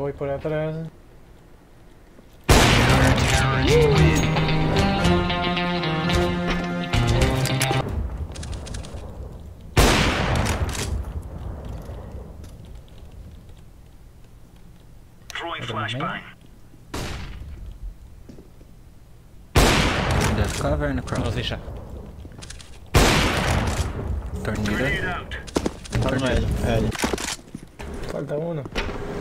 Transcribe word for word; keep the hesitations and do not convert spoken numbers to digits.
voy por atrás. There's cover and a cross. No zisha. Tornado. Calma ele, L. Falta uno.